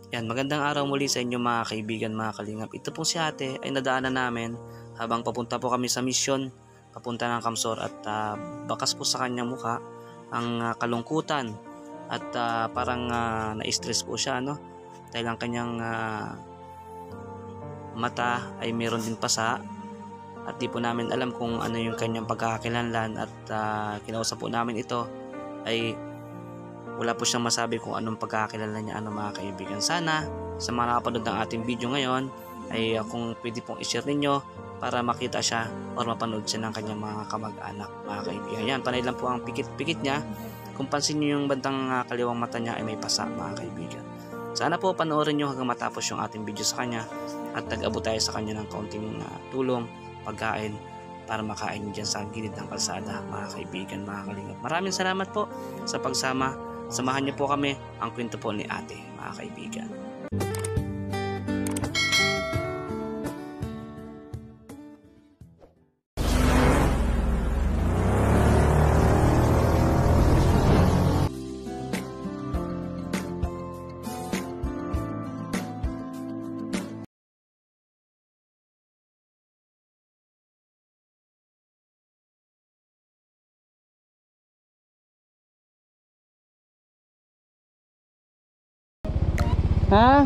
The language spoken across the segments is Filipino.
Yan, magandang araw muli sa inyo mga kaibigan, mga kalingap. Ito pong si ate ay nadaanan namin habang papunta po kami sa misyon, papunta ng Kamsor, at bakas po sa kanyang mukha ang kalungkutan at parang na-stress po siya, no? Dahil ang kanyang mata ay meron din pasa at di po namin alam kung ano yung kanyang pagkakakilanlan, at kinausap po namin ito ay wala po siyang masabi kung anong pagkakakilala niya, mga kaibigan. Sana sa mga nakapanood ng ating video ngayon ay kung pwede pong i-share ninyo para makita siya or mapanood siya ng kanyang mga kamag-anak, mga kaibigan. Yan, panay lang po ang pikit-pikit niya. Kung pansin niyo yung bandang kaliwang mata niya ay may pasa, mga kaibigan. Sana po panoorin niyo hanggang matapos yung ating video sa kanya at tag-abot tayo sa kanya ng kaunting tulong, pagkain, para makain niyo dyan sa gilid ng kalsada, mga kaibigan, mga kalingap. Maraming salamat po sa pagsama. Samahan niyo po kami ang kwento po ni ate, mga kaibigan. Ha?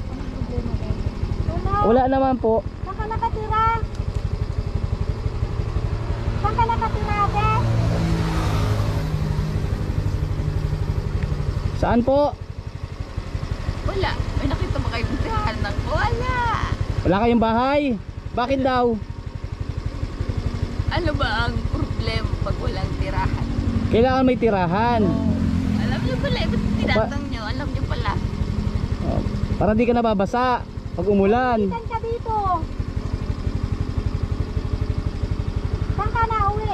Wala naman po. Saan ka nakatira? Saan ka nakatira, ate? Saan po? Wala. May nakita ba kayong tirahan ng wala? Wala kayong bahay? Bakit daw? Ano ba ang problema pag walang tirahan? Kailangan may tirahan. Alam niyo pala, ba't tinatang niyo? Alam niyo pala. Para di ka nababasa pag umulan. Saan ka dito? Saan ka nauwi?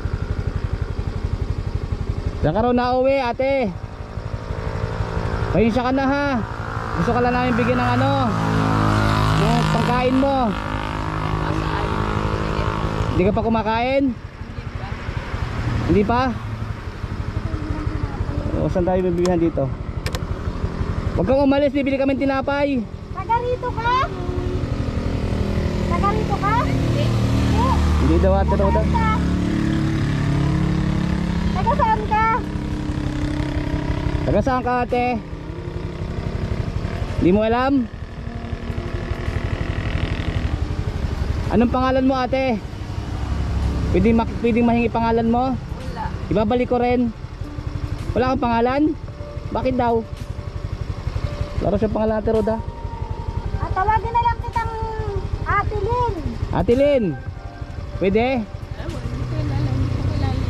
Diyan ka raw nauwi, ate. Pahinsya ka na, ha. Gusto ka lang namin bigyan ng ng pangkain mo. Asaan? Hindi ka pa kumakain? Hindi pa? O, saan tayo bibilihan dito? Huwag kang umalis, bibili kami tinapay. Taga rito ka? Taga rito ka? Hindi. Hindi daw, ate Roda. Taga saan ka? Taga saan ka, ate? Hindi mo alam? Anong pangalan mo, ate? Pwedeng mahingi pangalan mo? Wala. Ibabalik ko rin. Wala kang pangalan? Bakit daw? Laro siya pangalan, ate Roda. At tawagin na lang kitang Ate Lynn. Ate Lynn, pwede? Alam mo, hindi ko alam. Hindi ko kilala.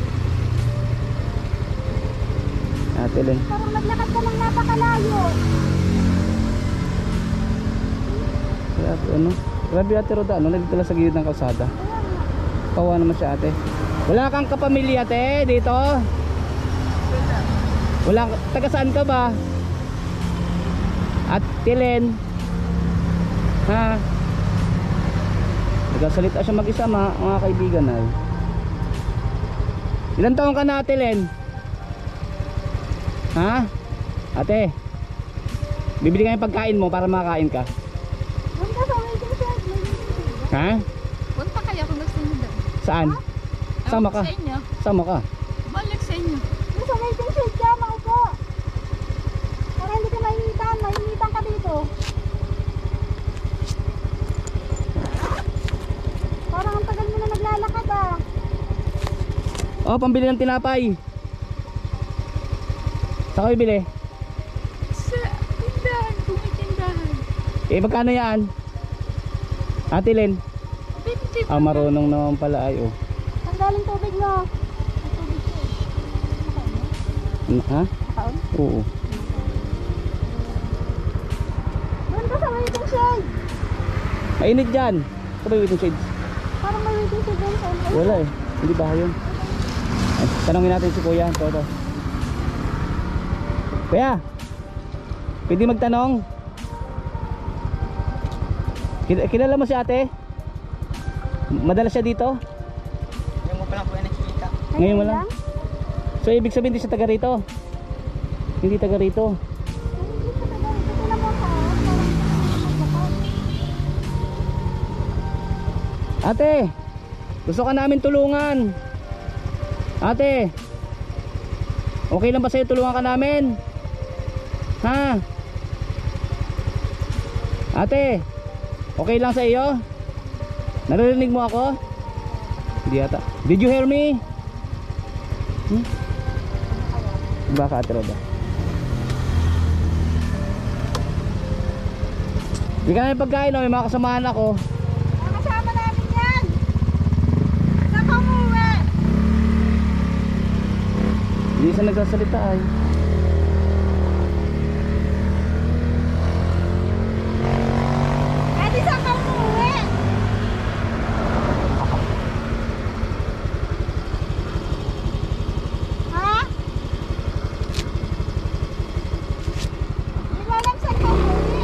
Ate Lynn. Parang naglakad ka ng napakalayo. Grabe, ate Roda, nandito lang sa gilid ng kalsada. Kawa naman siya, ate. Wala kang kapamilya, ate, dito? Wala. Taga saan ka ba? At Tilen, ha? Nagsasalita siya mag-isa, mga kaibigan, ay. Ilan taon ka na, Tilen? Ha? Ate, bibili kami pagkain mo para makakain ka. Doon ka sa waiting shed. Ha? Punta kaya kung gusto niyo doon. Saan? Sama ka. Sa inyo. Sama ka. Balik sa inyo. Doon sa waiting shed ka, maupo. Para hindi ka mainitan. Mainitan ka dito. Parang ang tagal mo na naglalakad, ah. Oh, pambili ng tinapay. Saan ka bibili? Sa tindahan. Kung may tindahan. Magkano yan? Ate Len? 50. Marunong naman pala, ay, oh. Ang galing tubig mo. Ang tubig ko. Ha? Nakaon? Oo. Doon ka sa waiting shed. Mainit dyan. Ito ba yung waiting shades? Parang may waiting shed doon sa ulo. Wala eh. Hindi ba yun? Ay, tanongin natin si kuya. Toto. Kuya, pwede magtanong? Kilala mo si ate? Madalas siya dito? Ngayon mo pa lang po yan nakikita. Ngayon mo lang? So ibig sabihin hindi siya taga rito? Hindi taga rito. Hindi ka taga rito. Ito lang mo ka. Ate, gusto ka namin tulungan. Ate, okay lang ba sa'yo tulungan ka namin? Ha? Ate, okay lang sa iyo? Naririnig mo ako? Hindi ata. Did you hear me? Baka Ate Roda. Hindi ka namin pagkain, may mga kasamahan ako. Kasama namin yan. Saan ka umuwi? Hindi siya nagsasalita ay. Eh, di saan ka umuwi? Ha? Di mo alam saan ka umuwi?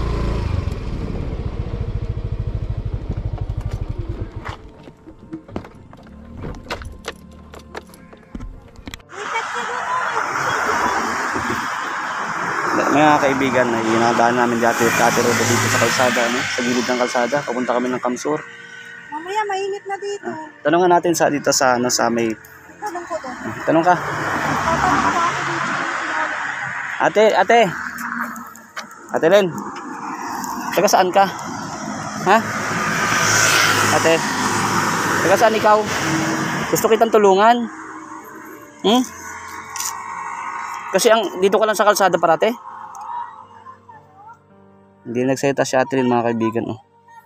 Mga kaibigan, inadaan namin dati Ate Roda dito sa kalsada, no? Sa gilid ng kalsada, papunta kami ng Kamsur. Mamaya, mainit na dito. Tanungan natin sa dito sa ano sa may Tanong ko doon. tanong ka. Tatanong ko ako dito. Ate Len. Taga saan ka? Ha? Ate. Taga saan ikaw? Gusto kitang tulungan. Kasi dito ka lang sa kalsada parate. Hindi nagsalita si Ate Len, mga kaibigan, oh.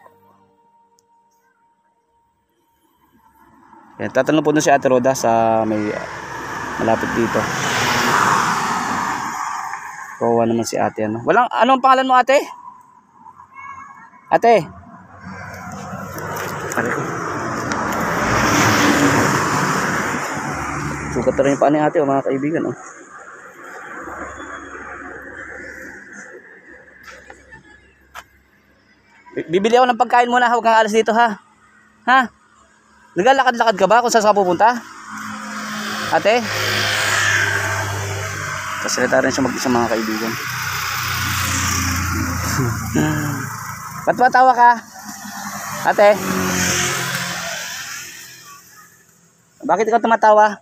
Yan, tatanong po na si Ate Roda sa may malapit dito. Kawawa naman si Ate, ano. Anong pangalan mo, Ate? Ate. Pare ko. Sugat na rin yung paa ni Ate, oh, mga kaibigan, oh. Bibili ako ng pagkain muna, huwag kang alas dito, ha? Ha? Naglalakad-lakad ka ba kung saan ka pupunta? Ate? Kasalita rin siya mag-isa, mga kaibigan. Ba't matawa ka? Ate? Bakit ikaw tumatawa?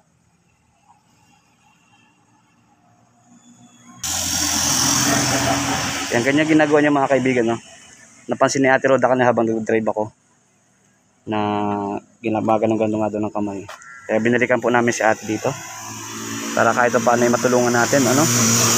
Yan, ganyan ginagawa niya, mga kaibigan, no? Napansin ni Ate Roda kanina habang nag-drive ako na ginabagan ng gandong nga doon ng kamay. Kaya binalikan po namin si Ate dito para kahit paano ay matulungan natin, ano?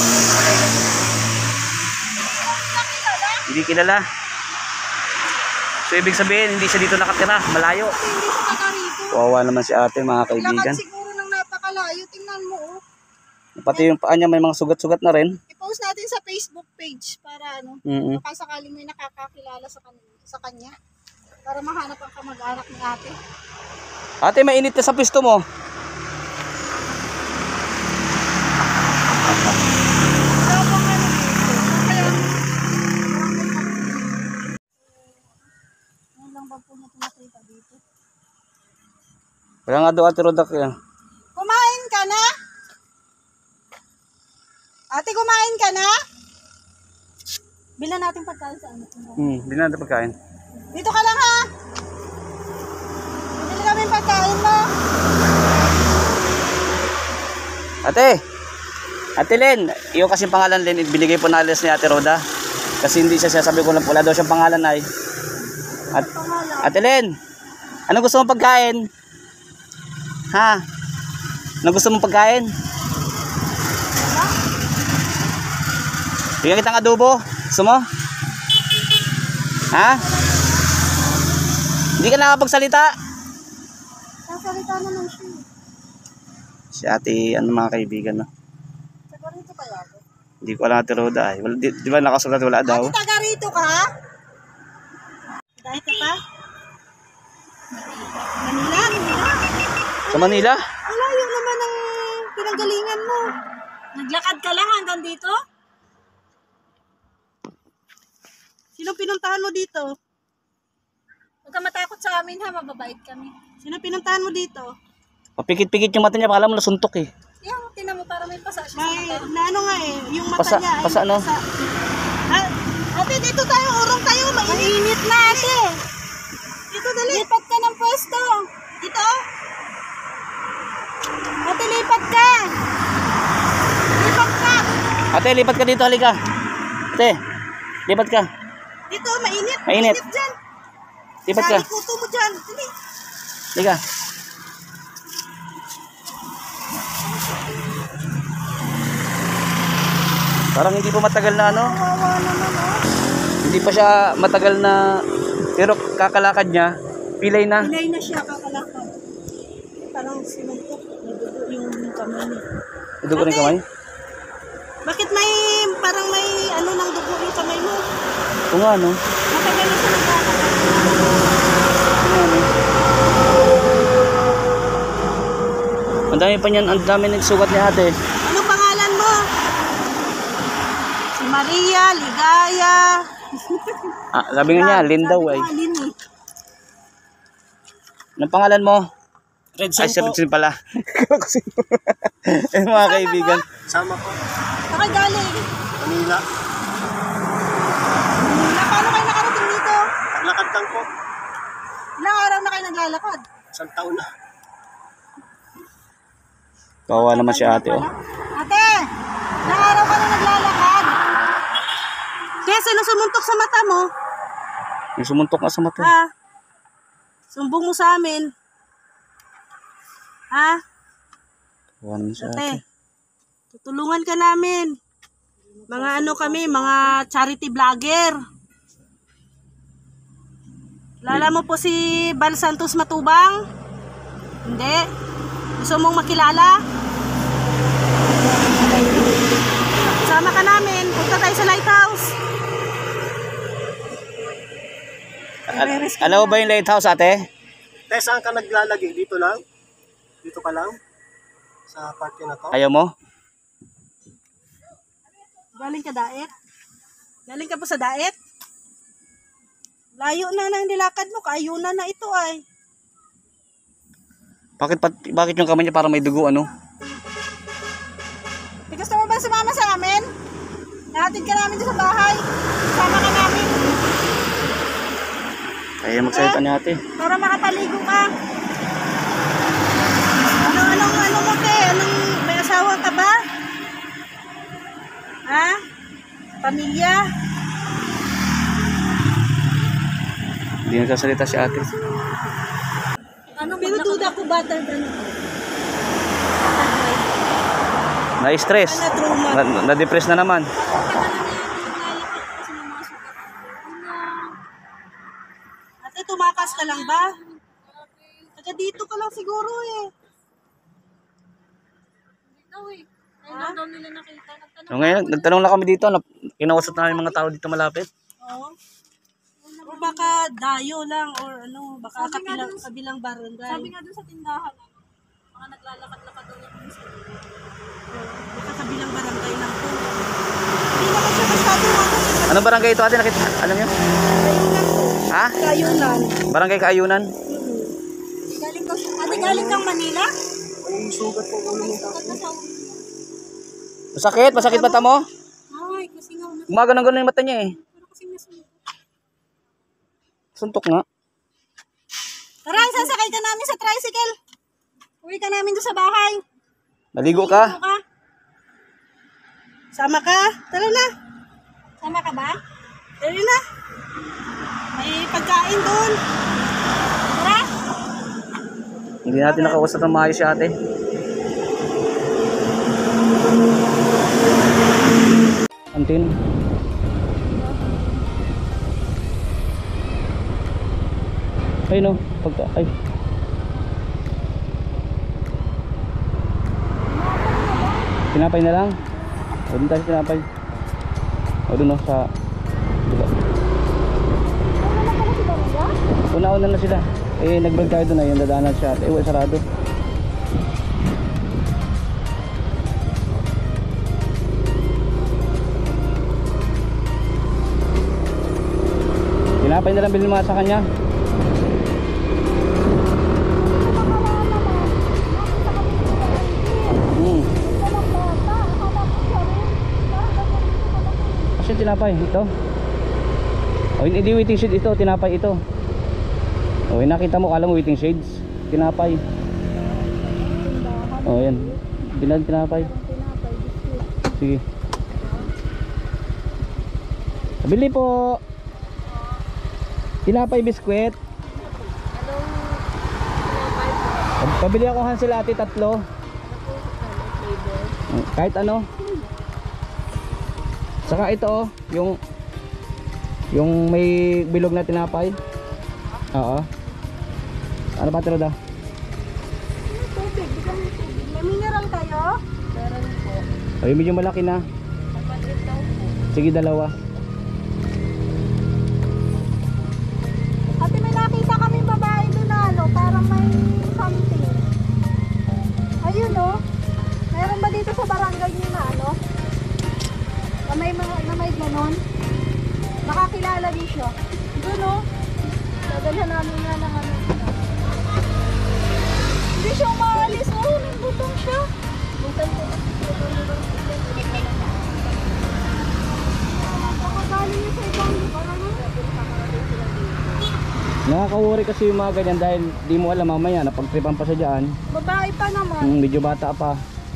Hindi kilala. So ibig sabihin hindi siya dito nakatira, malayo. Hindi ko taga rito. Kawawa naman si Ate, mga kaibigan. Lakad siguro ng napakalayo. Tingnan mo, oh. Pati yung paa niya may mga sugat-sugat na rin. I-post natin sa Facebook page para ano, baka sakaling may nakakakilala sa kanya. Para mahanap ang kamag-anak ni ate. Ate, mainit na sa pisto mo. Wala pang ano dito. Kaya, ano lang ba po na tumakita dito? Wala nga daw Ate Roda kaya. Kumain ka na? Ate, kumain ka na? Bilan natin pagkain sa ano. Hindi na natin pagkain. Dito ka lang, ha? Bili kami yung pagkain mo. Ate Len, iyo kasi pangalan Len, binigay po na alas ni Ate Roda. Kasi hindi siya sabi ko lang, wala daw siyang pangalan ay. Ate Len, ano gusto mong pagkain? Ha? Ano gusto mong pagkain? Bigyan kitang adobo. Gusto mo? Ha? Hindi ka nakapagsalita. Nasalita naman siya. Si Ate, ano mga kaibigan, no? Taga rito kaya ako? Hindi ko alam Ate Roda ay. Di ba nakasulat wala daw? Ate, taga rito ka? Dahil ka pa? Manila. Sa Manila? Malayo naman ang pinanggalingan mo. Naglakad ka lang hanggang dito? Sino pinuntahan mo dito? Huwag ka matakot sa amin, ha, mababait kami. Sino pinuntahan mo dito? Mapikit-pikit yung mata niya, baka alam mo nasuntok eh. Yan, tinan mo para may pasa siya sa mata. Na ano nga eh, yung mata Pasa, niya. Ay, pasa ano? Ate, dito tayo, urong tayo, mainit na ate. Dito dali. Lipat ka ng pwesto. Dito. Ate, lipat ka. Lipat ka. Ate, lipat ka dito, halika. Ate, lipat ka. Dito, mainit. Mainit. Dyan. Lipat ka. Sa ikuto mo dyan. Dali. Halika. Parang hindi pa matagal na ano. Kawawa naman, oh. Hindi pa siya matagal na, pero kakalakad niya, pilay na. Pilay na siya, kakalakad. Parang sinuntok. Nadugo yung kamay niya. Dugo rin kamay? Bakit may, parang may ano nang dugo yung kamay mo? Oo nga, no? Matagal na siya nagkakakad. Ang dami pa niyan, ang dami nagsugat ni ate. Ano pangalan mo? Si Maria, Ligaya. Ah, sabi nga niya, Lin daw ay. Lin eh. Anong pangalan mo? Red Ay, si Redsin pala. Eh, mga kaibigan. Sama ko. Saka galing. Manila. Paano kayo nakarating dito? Naglakad lang po. Ilang araw na kayo naglalakad? Isang taon na. Kawawa naman si ate, oh. Ate, ilang araw ka na naglalakad? Kaya sino sumuntok sa mata mo? Yung sumuntok nga sa mata. Ha? Sumbong mo sa amin. Ha? Kawawa naman si ate. Ate, tutulungan ka namin. Mga ano kami, mga charity vlogger. Lala mo po si Bal Santos Matubang? Hindi? Gusto mong makilala? Sama ka namin. Punta tayo sa lighthouse. Alam mo ba yung lighthouse, ate? Te, saan ka naglalagay? Dito lang? Dito ka lang? Sa parke na to? Ayaw mo? Galing ka daet? Galing ka po sa daet? Layo na nang nilakad mo. Kaayunan na ito ay. Bakit yung kamay niya parang may dugo, ano? Gusto mo ba sumama sa amin? Nahatid ka namin sa bahay. Sama ka namin. Kaya magsalita ni ate. Para makapaligo ka. Ano mo te? May asawa ka ba? Ha? Pamilya? Hindi nagsasalita si ate. Pinududa ko butter brand. Na-stress. Na-depress na naman. Ate, tumakas ka lang ba? Taga dito ka lang siguro eh. So ngayon, nagtanong lang kami dito. Kinausap namin mga tao dito malapit. Oo. O baka dayo lang or ano, baka kabilang barangay. Sabi nga doon sa tindahan, mga naglalakad-lakad doon yung sa baka kabilang barangay lang po. Hindi naman siya masyado Anong barangay ito ate? Nakita? Alam niyo? Ha? Kayunan. Barangay Kaayunan? Galing kang Manila? Ang sugat po. Masakit? Masakit mata mo? Ay, kasi nga. Gumagano-gano yung mata niya eh. Suntok nga. Tara, sasakay ka namin sa tricycle. Uwi ka namin doon sa bahay. Maligo ka? Sama ka? Tara na. Sama ka ba? Tara na. May pagkain doon. Tara. Hindi natin nakausap ng maayos si ate. Antin. Ay no, ay. Tinapay na lang. O doon tayo tinapay. O doon no, sa diba? Una-una na sila. Eh, nag-vlog tayo doon, ayun, dadaanan siya. Eh, sarado. Tinapay na lang bilhin mga sa kanya. Kasi tinapay ito. O hindi waiting sheet ito, tinapay ito. Oh, nakita mo, kala mo waiting shades. Tinapay. Oh, yan. Tinapay. Sige. Bili po. Tinapay biskwit. Pabili ako Hansel ate 3. Kahit ano. Saka ito oh, yung may bilog na tinapay. Oo. Ano pa tiro da? May mineral kayo? Meron po. Ay, medyo malaki na. Sige, 2. Ate, may nakita kami babae doon na ano, parang may something. Ayun oh. Meron ba dito sa barangay niyo na ano? Na may ganon? Makakilala niyo siya. Doon oh. Dadalhan namin nga ng ano. Hindi siya umaalis oh. Nandutong siya. Butang ko. Nakagaling niyo sa ibang lugar ano? Nakaka-worry kasi yung mga ganyan dahil di mo alam mamaya napagtripan pa siya dyan. Babae pa naman. Medyo bata pa.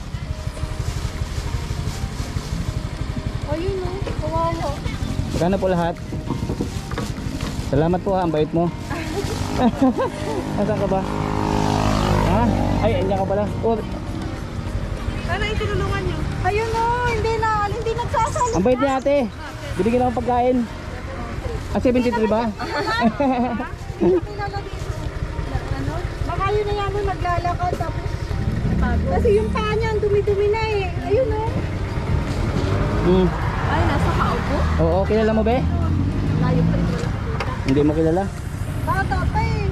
Ayun oh. Kawawa. Magkano po lahat? Salamat po ha, ang bait mo. Nasaan ka ba? Ha? Ay, andyan ka pala. Oh, Sana itinulungan niyo. Ayun oh. Hindi nagsasalita. ang bait niya ate. Binigyan ako pagkain. 73 ba? Kilala dito. Ano? Baka yun na yan naglalakad tapos kasi yung paa niya ang dumi-dumi na eh. Ayun oh. Ay, nasa kaupo? Oo, kilala mo be? Layo pa rin wala. Hindi mo kilala? Bata pa eh.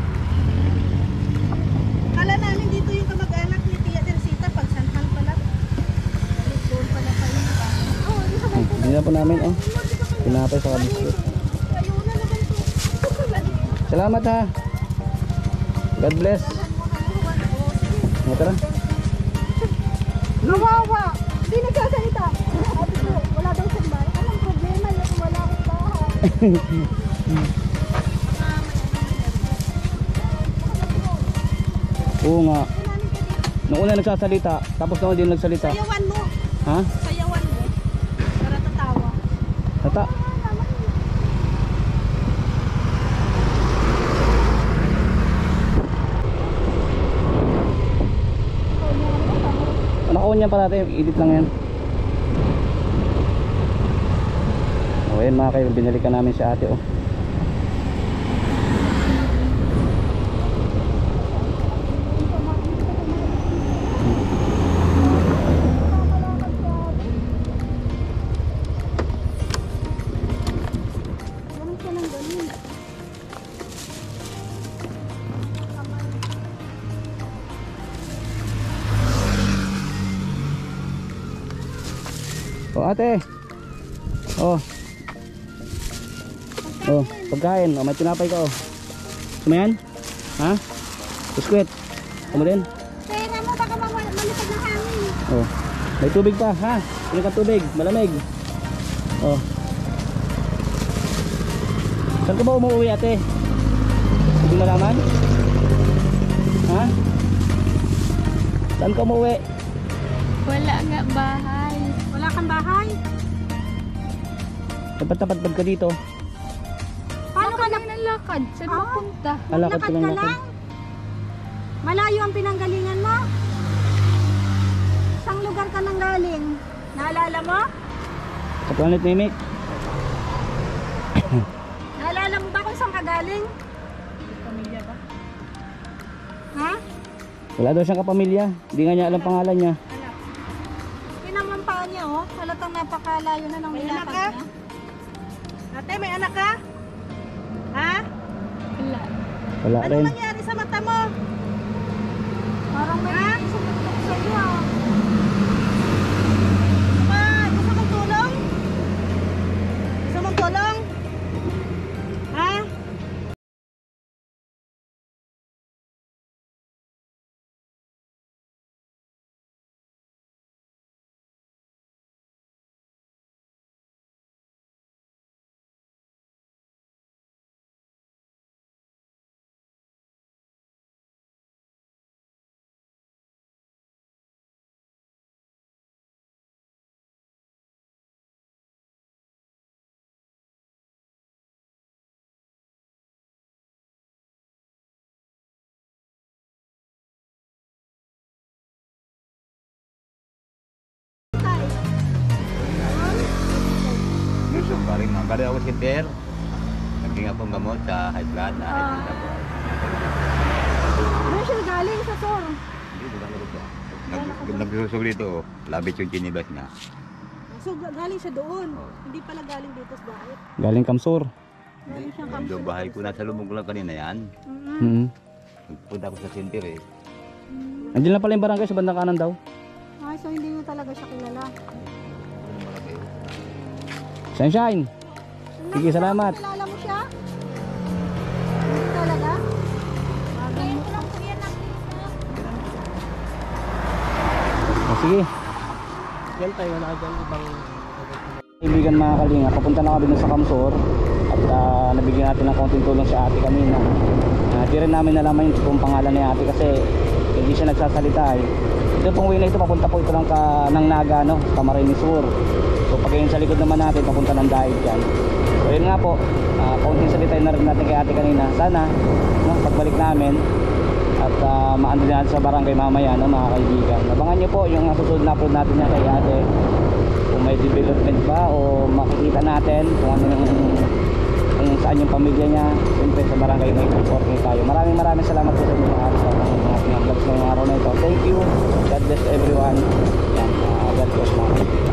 Kala namin dito yung kamag-anak ni Tia Teresita pag Santal pala. Doon pala kayo. Oh, di sa may Hindi na po namin oh. Tinapay sa kabiskuit. ayun na naman to. Salamat ha. God bless. O, tara. Kawawa. Hindi nagsasalita. Sabi ko, wala daw siyang bahay. Anong problema yung wala akong bahay? Oo nga. Noong una nagsasalita, tapos noong hindi nagsalita. Sayawan mo. Ha? Sayawan mo. Para tatawa. Tata. Naka-on yan pa natin, edit lang yan. O yan mga kayo, binalikan namin si ate oh. Ganun siya ng ganun. O ate. Oh. Oh, pagkain. Oh, may tinapay ka oh. Gusto mo yan? Ha? Biskwit. Gusto mo din? Kaya mo baka malipad ng hangin. Oh. May tubig pa ha? Pili ka tubig, malamig. Oh. Saan ka ba umuwi ate? Hindi malaman? Ha? Saan ka umuwi? Wala nga bahay. Wala kang bahay? Tapat-tapat ka dito. Paano ka Bakit ng lakad? Saan mapunta? Alakad ka naglakad lang ka natin. lang? Malayo ang pinanggalingan mo? Saan lugar ka nang galing? Naalala mo? Sa Planet Mimic. Naalala mo ba kung saan ka galing? Pamilya ba? Ha? Wala daw siyang kapamilya. Hindi nga niya alam pangalan niya. Pinamampaan niya oh. Halatang napakalayo na ng nilakad niya. Ate, may anak ka? Ha? Wala. Wala Ano rin. nangyari sa mata mo? Parang may sumutok sa iyo ah. Bali ako sinter. Naging akong gamot sa high blood na high blood ako. Ano siya galing sa sor? Hindi, wala na ito. Nagsusog dito, labit yung chinibas niya. So galing siya doon. Hindi pala galing dito sa bahay. Galing Kamsur. Galing siya Yung bahay ko, nasa lubong ko lang kanina yan. Mm. Nagpunta ako sa sinter eh. Andiyan lang pala yung barangay sa bandang kanan daw. Ay, so hindi mo talaga siya kilala. Sunshine. Sige, salamat. Kilala mo siya? Hindi talaga? Kaya ko lang po yan Sige. Yan tayo, wala dyan ibang... Kaibigan mga kalinga, papunta na kami dun sa Kamsur at nabigyan natin ng konting tulong si ate kanina. Di rin namin nalaman yung totoong pangalan ni ate kasi hindi siya nagsasalita eh. Ito pong way na ito, papunta po ito ng Naga, no? Camarines Sur. So pag yun sa likod naman natin, papunta ng Daig dyan. So yun nga po, konting salita na rin natin kay ate kanina. Sana, no, pagbalik namin at maando natin sa barangay mamaya, no, mga kaibigan. Abangan nyo po yung susunod na upload natin niya kay ate. Kung may development ba o makikita natin kung ano kung saan yung pamilya niya. Siyempre sa barangay may supporting tayo. Maraming salamat po sa inyo lahat sa mga vlogs ngayong araw na ito. Thank you. God bless everyone. Yan, God bless mga